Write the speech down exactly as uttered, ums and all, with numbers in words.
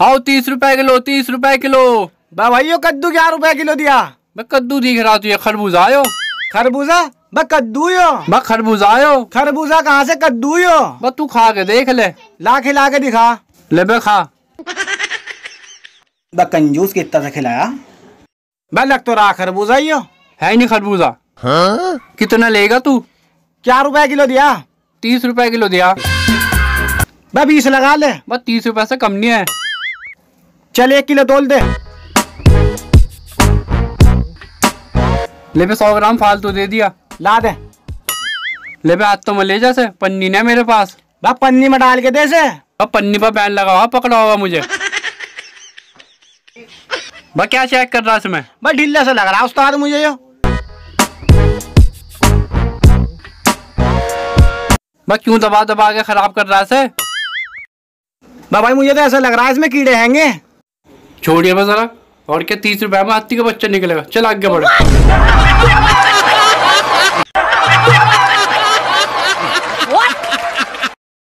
आओ तीस रुपए किलो, तीस रुपए किलो। बा भाइयों कद्दू क्या रुपए किलो दिया? मैं कद्दू दिख रहा तुझे, खरबूजा आयो। खरबूजा? बा कद्दू यो। बा खरबूजा आयो। खरबूजा कहाँ से कद्दू यो? बा तू खा के देख ले। ला खिला के दिखा। ले बे खा। बा कंजूस कितना से खिलाया? बा लग तो रहा खरबूजा ही हो। है ही नहीं खरबूजा। हाँ? कितना लेगा तू? क्या रुपए किलो दिया? तीस रुपए किलो दिया। बा बीस लगा ले। बस तीस रुपए से कम नहीं है। चल एक किलो तोल दे। ले पे सौ ग्राम फालतू दे दिया। ला दे। ले पे आज तो मैं ले जा से पन्नी नहीं मेरे पास। बा पन्नी में डाल के दे से। अब पन्नी पर बैन लगा हुआ, पकड़ा होगा मुझे। बा क्या चेक कर रहा है इसमें? बा ढीला से लग रहा है उस्ताद मुझे यो। बा क्यों दबा दबा के खराब कर रहा है से? बा भाई मुझे तो ऐसा लग रहा है इसमें कीड़े हैंगे। छोड़िए बस जरा। और क्या तीस रुपए में हाथी का बच्चा निकलेगा। चल आगे बढ़ो।